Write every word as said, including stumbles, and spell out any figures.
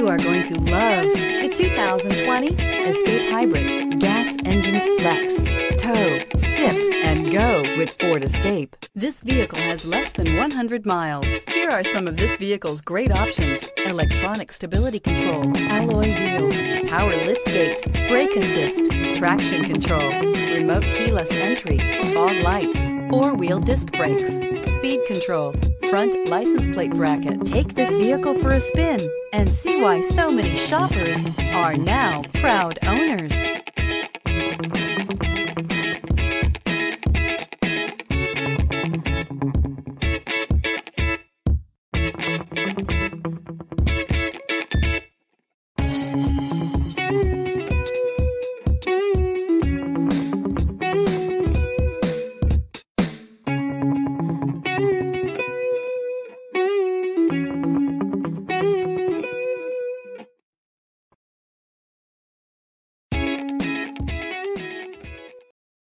You are going to love the two thousand twenty Escape Hybrid. Gas engines flex, tow, sip, and go with Ford Escape. This vehicle has less than one hundred miles. Here are some of this vehicle's great options: electronic stability control, alloy wheels, power liftgate, brake assist, traction control, remote keyless entry, fog lights, four-wheel disc brakes, speed control, front license plate bracket. Take this vehicle for a spin and see why so many shoppers are now proud owners.